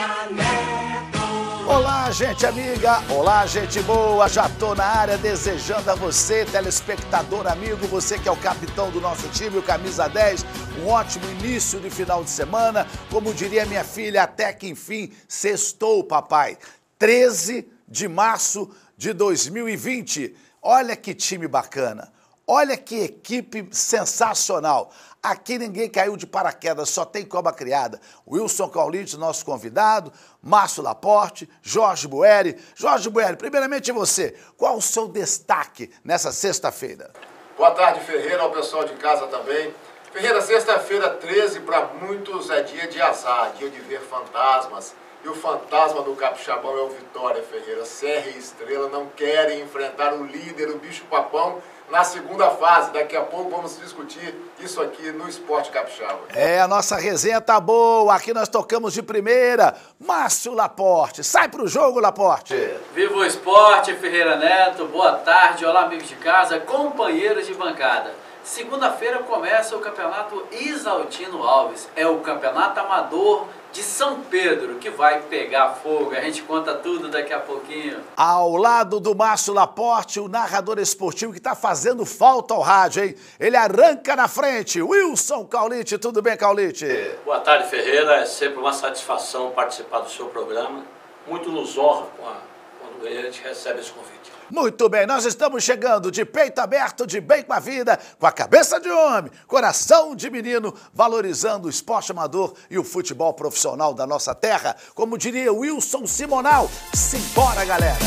Olá, gente amiga, olá, gente boa, já tô na área desejando a você, telespectador amigo, você que é o capitão do nosso time, o camisa 10, um ótimo início de final de semana, como diria minha filha, até que enfim, sextou, papai, 13 de março de 2020, olha que time bacana. Olha que equipe sensacional. Aqui ninguém caiu de paraquedas, só tem cobra criada. Wilson Caulite, nosso convidado, Márcio Laporte, Jorge Boeri. Jorge Boeri, primeiramente você, qual o seu destaque nessa sexta-feira? Boa tarde, Ferreira, ao pessoal de casa também. Ferreira, sexta-feira 13 para muitos é dia de azar, dia de ver fantasmas. E o fantasma do Capixabão é o Vitória, Ferreira. Serra e Estrela não querem enfrentar o líder, o bicho-papão, na segunda fase. Daqui a pouco vamos discutir isso aqui no Esporte Capixaba. É, a nossa resenha tá boa. Aqui nós tocamos de primeira. Márcio Laporte. Sai pro jogo, Laporte. Viva o esporte, Ferreira Neto. Boa tarde. Olá, amigos de casa, companheiros de bancada. Segunda-feira começa o Campeonato Isaltino Alves. É o Campeonato Amador de São Pedro, que vai pegar fogo. A gente conta tudo daqui a pouquinho. Ao lado do Márcio Laporte, o narrador esportivo que tá fazendo falta ao rádio, hein? Ele arranca na frente. Wilson Caulite, tudo bem, Caulite? Boa tarde, Ferreira. É sempre uma satisfação participar do seu programa. Muito nos honra quando a gente recebe esse convite. Muito bem, nós estamos chegando de peito aberto, de bem com a vida, com a cabeça de homem, coração de menino, valorizando o esporte amador e o futebol profissional da nossa terra. Como diria Wilson Simonal, simbora, galera!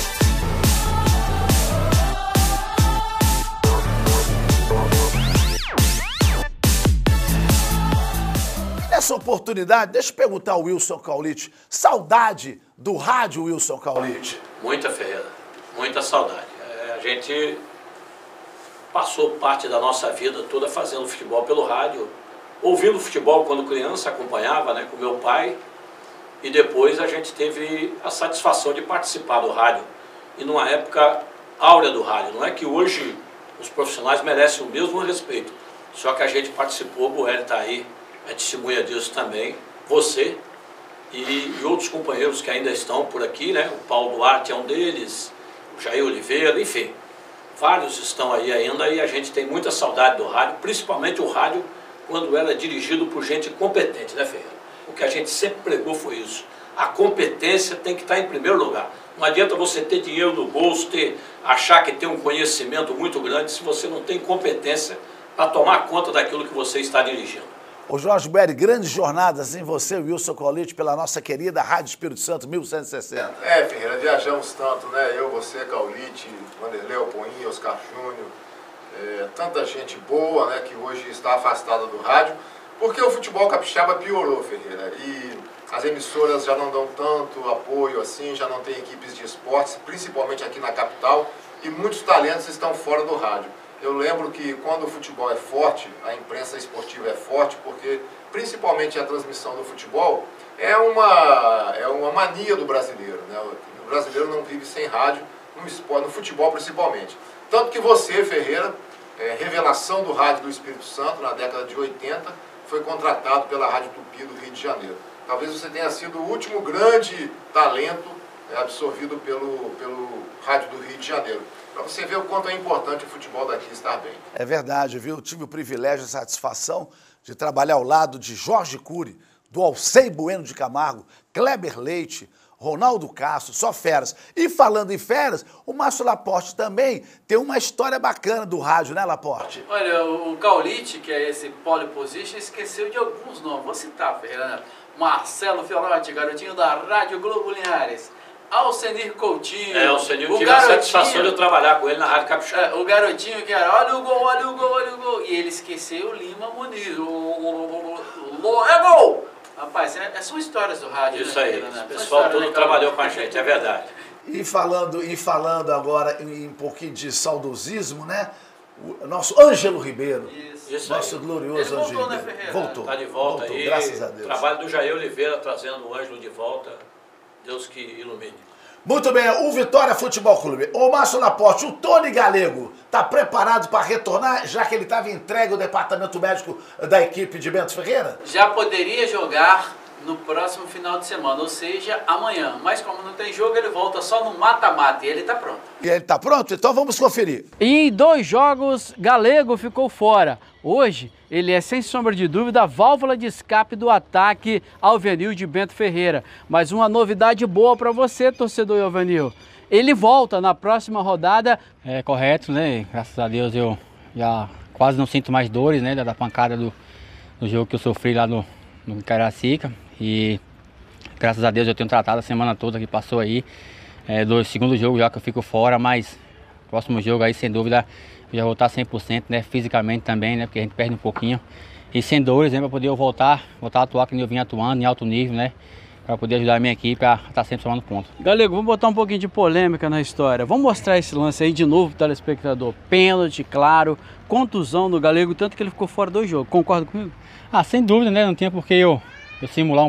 Nessa oportunidade, deixa eu perguntar ao Wilson Caulite, saudade do rádio, Wilson Caulite? Muita, Ferreira. Muita saudade. A gente passou parte da nossa vida toda fazendo futebol pelo rádio, ouvindo futebol quando criança, acompanhava, né, com meu pai, e depois a gente teve a satisfação de participar do rádio, e numa época áurea do rádio. Não é que hoje os profissionais merecem o mesmo respeito, só que a gente participou, o Boeri está aí, é testemunha disso também, você e outros companheiros que ainda estão por aqui, né, o Paulo Duarte é um deles, Jair Oliveira, enfim, vários estão aí ainda e a gente tem muita saudade do rádio, principalmente o rádio quando era dirigido por gente competente, né, Ferreira? O que a gente sempre pregou foi isso. A competência tem que estar em primeiro lugar. Não adianta você ter dinheiro no bolso, achar que tem um conhecimento muito grande se você não tem competência para tomar conta daquilo que você está dirigindo. Ô Jorge Boeri, grandes jornadas em você, Wilson Caulite, pela nossa querida Rádio Espírito Santo 1160. É, Ferreira, viajamos tanto, né? Eu, você, Caulite, Vanderlei Alpoinha, Oscar Júnior, tanta gente boa, né, que hoje está afastada do rádio, porque o futebol capixaba piorou, Ferreira, e as emissoras já não dão tanto apoio assim, já não tem equipes de esportes, principalmente aqui na capital, e muitos talentos estão fora do rádio. Eu lembro que quando o futebol é forte, a imprensa esportiva é forte, porque principalmente a transmissão do futebol é uma mania do brasileiro, né? O brasileiro não vive sem rádio, no esporte, no futebol principalmente. Tanto que você, Ferreira, revelação do rádio do Espírito Santo, na década de 80, foi contratado pela Rádio Tupi do Rio de Janeiro. Talvez você tenha sido o último grande talento absorvido pelo rádio do Rio de Janeiro. Para você ver o quanto é importante o futebol daqui estar bem. É verdade, viu? Eu tive o privilégio e a satisfação de trabalhar ao lado de Jorge Cury, do Alcei Bueno de Camargo, Kleber Leite, Ronaldo Castro, só feras. E falando em feras, o Márcio Laporte também tem uma história bacana do rádio, né, Laporte? Olha, o Caulite, que é esse pole position, esqueceu de alguns nomes. Vou citar, Ferreira. Marcelo Fiorotti, garotinho da Rádio Globo Linhares. Alcenir Coutinho. Alcenir, eu tive a satisfação de eu trabalhar com ele na Rádio Capixaba. O garotinho que era, olha o gol, olha o gol, olha o gol. E ele esqueceu o Lima Muniz. É gol! Rapaz, são histórias do rádio. Isso, né, aí, né? O pessoal todo trabalhou com a gente, é verdade. E falando agora em um pouquinho de saudosismo, né? O nosso Ângelo Ribeiro. Isso nosso aí. glorioso Ângelo Ribeiro. né, Ferreira? Voltou. Está de volta voltou, aí. graças a Deus. Trabalho do Jair Oliveira trazendo o Ângelo de volta. Deus que ilumine. Muito bem, o Vitória Futebol Clube. Ô Márcio Laporte, o Tony Galego está preparado para retornar, já que ele estava entregue ao departamento médico da equipe de Bento Ferreira? Já poderia jogar, no próximo final de semana, ou seja, amanhã. Mas como não tem jogo, ele volta só no mata-mata e ele tá pronto. E ele tá pronto? Então vamos conferir. Em 2 jogos, Galego ficou fora. Hoje, ele é, sem sombra de dúvida, a válvula de escape do ataque alvinil de Bento Ferreira. Mas uma novidade boa para você, torcedor alvinil. Ele volta na próxima rodada. É correto, né? Graças a Deus eu já quase não sinto mais dores, né? Da pancada do jogo que eu sofri lá no Caracica. E graças a Deus eu tenho tratado a semana toda que passou aí. Do segundo jogo já que eu fico fora, mas próximo jogo aí sem dúvida eu já vou estar 100%, né? Fisicamente também, né? Porque a gente perde um pouquinho. E sem dores, né? Para poder eu voltar a atuar como eu vim atuando em alto nível, né? Para poder ajudar a minha equipe a estar sempre somando ponto. Galego, vamos botar um pouquinho de polêmica na história. Vamos mostrar esse lance aí de novo pro telespectador. Pênalti, claro, contusão do Galego, tanto que ele ficou fora do jogo. Concorda comigo? Ah, sem dúvida, né? Não tinha porque eu simular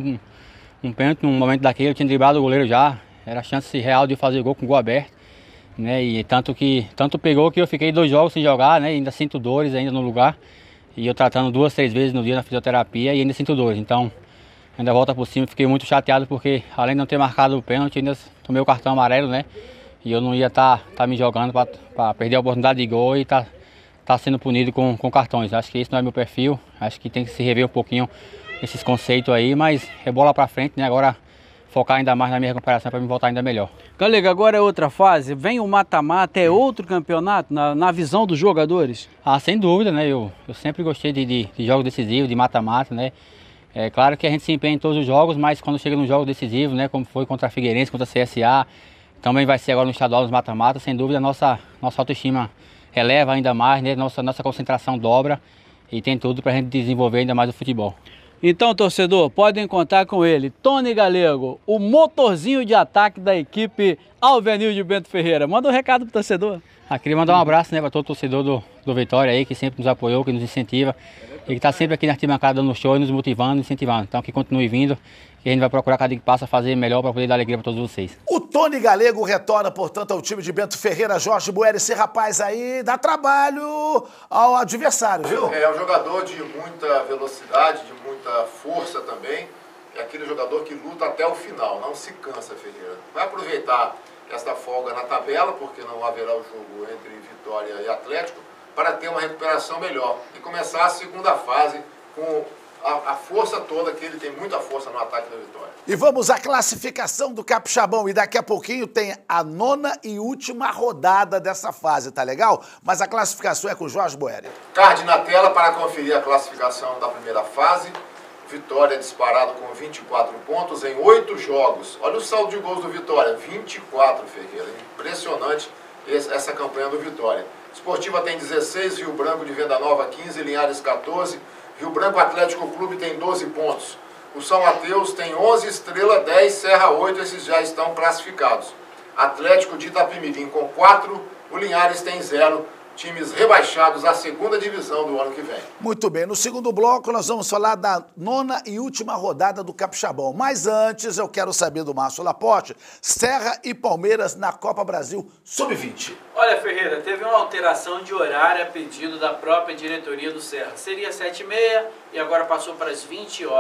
um pênalti num momento daquele. Eu tinha driblado o goleiro já. Era a chance real de fazer gol com o gol aberto. Né? E tanto pegou que eu fiquei 2 jogos sem jogar, né? E ainda sinto dores ainda no lugar. E eu tratando 2, 3 vezes no dia na fisioterapia e ainda sinto dores. Então, ainda volta por cima, fiquei muito chateado porque além de não ter marcado o pênalti, ainda tomei o cartão amarelo, né? E eu não ia tá me jogando para perder a oportunidade de gol e tá sendo punido com cartões. Acho que esse não é meu perfil, acho que tem que se rever um pouquinho esses conceitos aí, mas é bola para frente, né? Agora focar ainda mais na minha recuperação para me voltar ainda melhor. Galego, agora é outra fase, vem o mata-mata, é outro campeonato na visão dos jogadores? Ah, sem dúvida, né? Eu sempre gostei de jogos decisivos, de mata-mata, né? É claro que a gente se empenha em todos os jogos, mas quando chega num jogo decisivo, né, como foi contra a Figueirense, contra a CSA, também vai ser agora no estadual, nos mata-mata, sem dúvida nossa autoestima eleva ainda mais, né, nossa concentração dobra e tem tudo para a gente desenvolver ainda mais o futebol. Então, torcedor, podem contar com ele, Tony Galego, o motorzinho de ataque da equipe alvinil de Bento Ferreira. Manda um recado pro torcedor. Queria mandar um abraço, né, para todo torcedor do Vitória aí, que sempre nos apoiou, que nos incentiva. E que está sempre aqui na arquibancada dando show, nos motivando, incentivando. Então que continue vindo e a gente vai procurar cada dia que passa fazer melhor para poder dar alegria para todos vocês. O Tony Galego retorna, portanto, ao time de Bento Ferreira. Jorge Boeri, esse rapaz aí dá trabalho ao adversário, viu? É um jogador de muita velocidade, de muita força também. É aquele jogador que luta até o final, não se cansa, Ferreira. Vai aproveitar esta folga na tabela, porque não haverá o jogo entre Vitória e Atlético, para ter uma recuperação melhor e começar a segunda fase com a força toda, que ele tem muita força no ataque da Vitória. E vamos à classificação do Capixabão, e daqui a pouquinho tem a 9ª e última rodada dessa fase, tá legal? Mas a classificação é com o Jorge Boeri. Card na tela para conferir a classificação da primeira fase. Vitória disparado com 24 pontos em 8 jogos. Olha o saldo de gols do Vitória, 24, Ferreira. Impressionante essa campanha do Vitória. Esportiva tem 16, Rio Branco de Venda Nova 15, Linhares 14, Rio Branco Atlético Clube tem 12 pontos. O São Mateus tem 11, Estrela 10, Serra 8, esses já estão classificados. Atlético de Itapemirim com 4, o Linhares tem 0, times rebaixados à 2ª divisão do ano que vem. Muito bem, no segundo bloco nós vamos falar da 9ª e última rodada do Capixabão. Mas antes eu quero saber do Márcio Laporte, Serra e Palmeiras na Copa Brasil Sub-20. Olha, Ferreira, teve uma alteração de horário a pedido da própria diretoria do Serra. Seria 7h30 e agora passou para as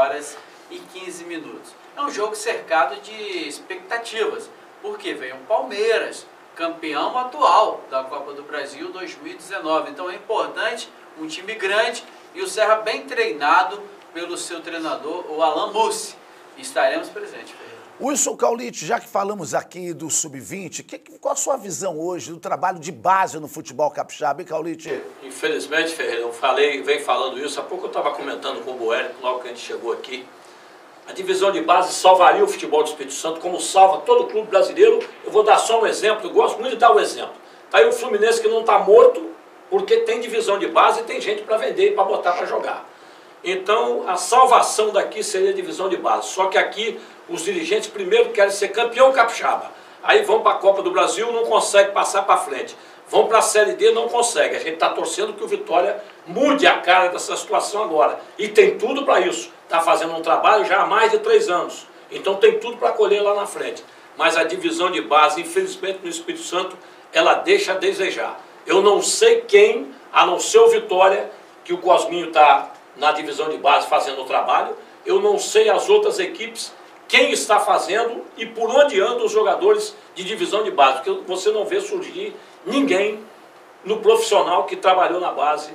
20h15. É um jogo cercado de expectativas, porque vem o Palmeiras, campeão atual da Copa do Brasil 2019. Então é importante, um time grande e o Serra bem treinado pelo seu treinador, o Alan Mussi. Estaremos presentes, Ferreira. Wilson Caulite, já que falamos aqui do Sub-20, qual a sua visão hoje do trabalho de base no futebol capixaba, hein, Caulite? Infelizmente, Ferreira, venho falando isso, há pouco eu estava comentando com o Boeri, logo que a gente chegou aqui. A divisão de base salvaria o futebol do Espírito Santo, como salva todo o clube brasileiro. Eu vou dar só um exemplo, eu gosto muito de dar o exemplo. Está aí o Fluminense que não está morto, porque tem divisão de base e tem gente para vender e para botar para jogar. Então, a salvação daqui seria a divisão de base. Só que aqui, os dirigentes primeiro querem ser campeão capixaba. Aí vão para a Copa do Brasil, não consegue passar para frente. Vão para a Série D, não consegue. A gente está torcendo que o Vitória mude a cara dessa situação agora. E tem tudo para isso. Está fazendo um trabalho já há mais de 3 anos. Então tem tudo para colher lá na frente. Mas a divisão de base, infelizmente, no Espírito Santo, ela deixa a desejar. Eu não sei quem, a não ser o Vitória, que o Cosminho está na divisão de base fazendo o trabalho. Eu não sei as outras equipes, quem está fazendo e por onde andam os jogadores de divisão de base, porque você não vê surgir ninguém no profissional que trabalhou na base,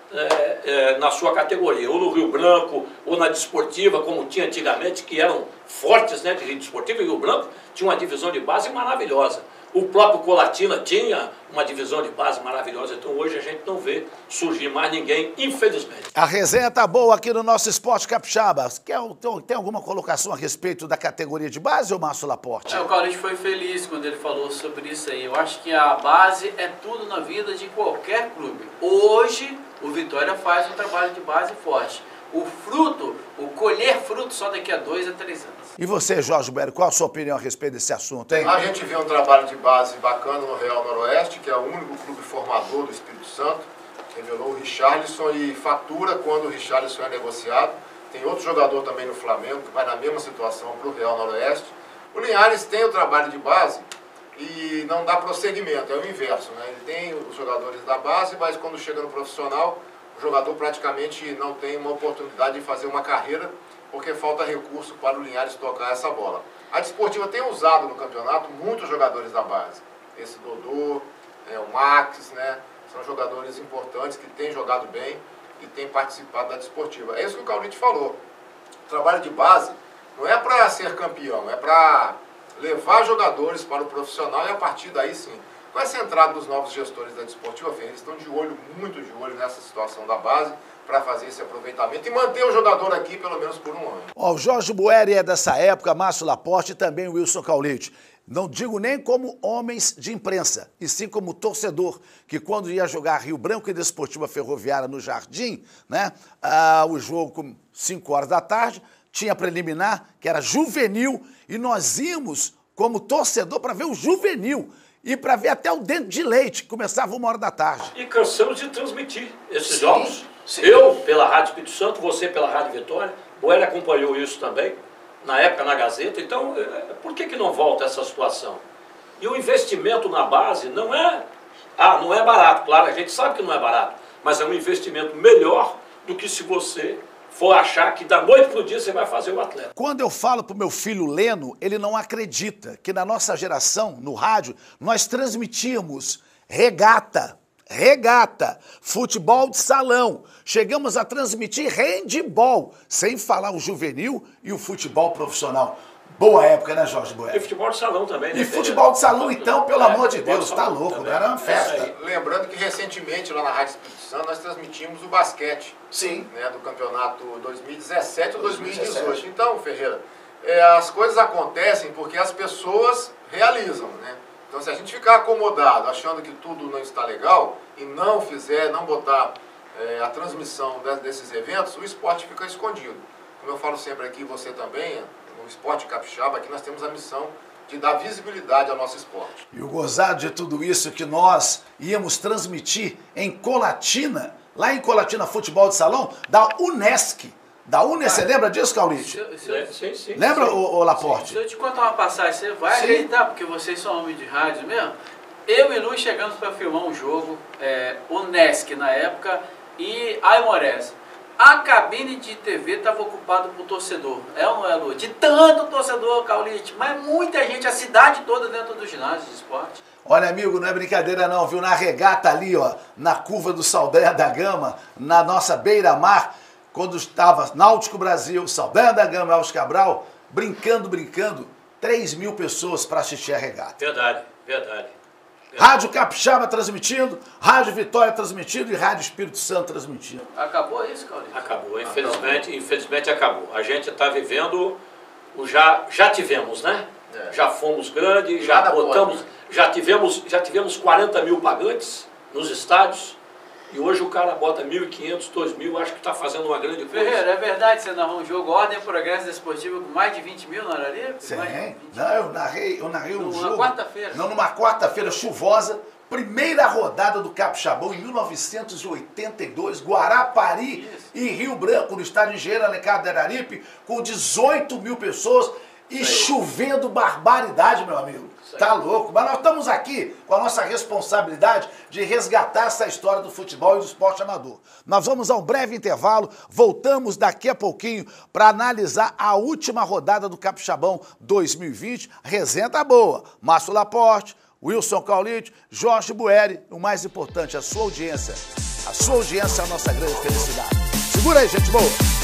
na sua categoria, ou no Rio Branco, ou na Desportiva, como tinha antigamente, que eram fortes, né, de Desportiva, e Rio Branco tinha uma divisão de base maravilhosa. O próprio Colatina tinha uma divisão de base maravilhosa, então hoje a gente não vê surgir mais ninguém, infelizmente. A resenha tá boa aqui no nosso Esporte Capixaba. Tem alguma colocação a respeito da categoria de base, ou Márcio Laporte? O Carlinhos foi feliz quando ele falou sobre isso aí. Eu acho que a base é tudo na vida de qualquer clube. Hoje, o Vitória faz um trabalho de base forte. O fruto, o colher fruto só daqui a 2 a 3 anos. E você, Jorge Bueri, qual a sua opinião a respeito desse assunto, hein? A gente vê um trabalho de base bacana no Real Noroeste, que é o único clube formador do Espírito Santo. Revelou o Richarlison e fatura quando o Richarlison é negociado. Tem outro jogador também no Flamengo, que vai na mesma situação para o Real Noroeste. O Linhares tem o trabalho de base e não dá prosseguimento, é o inverso, né? Ele tem os jogadores da base, mas quando chega no profissional, o jogador praticamente não tem uma oportunidade de fazer uma carreira, porque falta recurso para o Linhares tocar essa bola. A Desportiva tem usado no campeonato muitos jogadores da base. Esse Dodô, o Max, né? São jogadores importantes que têm jogado bem e têm participado da Desportiva. É isso que o Caulite falou. O trabalho de base não é para ser campeão, é para levar jogadores para o profissional e a partir daí sim. Com essa entrada dos novos gestores da Desportiva, eles estão de olho, muito de olho nessa situação da base para fazer esse aproveitamento e manter o jogador aqui pelo menos por um ano. O Jorge Bueri é dessa época, Márcio Laporte e também o Wilson Caulite. Não digo nem como homens de imprensa, e sim como torcedor, que quando ia jogar Rio Branco e Desportiva Ferroviária no Jardim, né, o jogo com 5 horas da tarde, tinha preliminar, que era juvenil, e nós íamos como torcedor para ver o juvenil. E para ver até o dente de leite, que começava 1 hora da tarde. E cansamos de transmitir esses jogos. Sim. Eu, pela Rádio Espírito Santo, você pela Rádio Vitória, o Bueri acompanhou isso também, na época na Gazeta. Então, por que não volta essa situação? E o investimento na base não é barato, claro, a gente sabe que não é barato, mas é um investimento melhor do que se você for achar que da noite para o dia você vai fazer o atleta. Quando eu falo para o meu filho Leno, ele não acredita que na nossa geração, no rádio, nós transmitíamos regata, futebol de salão. Chegamos a transmitir handball, sem falar o juvenil e o futebol profissional. Boa época, né, Jorge Bueri? E futebol de salão também, né? E futebol de salão, então, pelo amor de Deus, tá louco, né? Era uma festa. Lembrando que recentemente, lá na Rádio Espírito Santo, nós transmitimos o basquete. Sim. Né, do campeonato 2017 ou 2018. Então, Ferreira, as coisas acontecem porque as pessoas realizam, né? Então, se a gente ficar acomodado, achando que tudo não está legal, e não botar a transmissão desses eventos, o esporte fica escondido. Como eu falo sempre aqui, você também, no Esporte Capixaba, aqui nós temos a missão de dar visibilidade ao nosso esporte. E o gozado de tudo isso que nós íamos transmitir em Colatina, lá em Colatina Futebol de Salão, da Unesc. Você lembra disso, Caulite? Sim. Lembra, o Laporte? Se eu te contar uma passagem, você vai acreditar, porque vocês são homens de rádio mesmo. Eu e Luiz chegamos para filmar um jogo, Unesc na época, e Aimorés. A cabine de TV estava ocupada por torcedor. É ou não é, Lu? De tanto torcedor, Caulite. Mas muita gente, a cidade toda dentro do ginásio de esporte. Olha, amigo, não é brincadeira não, viu? Na regata ali, ó, na curva do Saldanha da Gama, na nossa beira-mar, quando estava Náutico Brasil, Saldanha da Gama e Alves Cabral, brincando, 3.000 pessoas para assistir a regata. Verdade. Rádio Capixaba transmitindo, Rádio Vitória transmitindo e Rádio Espírito Santo transmitindo. Acabou isso, Caulite? Acabou, infelizmente acabou. A gente está vivendo, já tivemos, né? Já fomos grandes, já tivemos 40 mil pagantes nos estádios. E hoje o cara bota 1.500, 2.000, acho que está fazendo uma grande coisa. Ferreira, é verdade que você narrou um jogo Ordem e Progresso Desportivo com mais de 20 mil na Arari? Sim. Não, eu narrei um jogo. Numa quarta-feira. Não, numa quarta-feira chuvosa, primeira rodada do Capixabão em 1982, Guarapari e Rio Branco, no estádio Engenheiro Alencar de Araripe, com 18 mil pessoas. E chovendo barbaridade, meu amigo. Tá louco. Mas nós estamos aqui com a nossa responsabilidade de resgatar essa história do futebol e do esporte amador. Nós vamos a um breve intervalo, voltamos daqui a pouquinho para analisar a última rodada do Capixabão 2020. Resenha tá boa. Márcio Laporte, Wilson Caulite, Jorge Bueri. O mais importante, a sua audiência. A sua audiência é a nossa grande felicidade. Segura aí, gente boa.